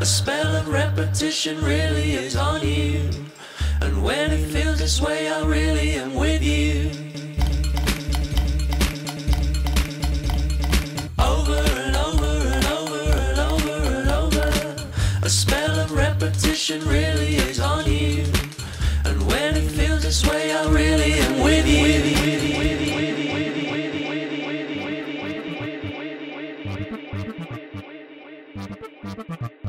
A spell of repetition really is on you, and when it feels this way I really am with you. Over and over and over and over and over. A spell of repetition really is on you, and when it feels this way I really am with you.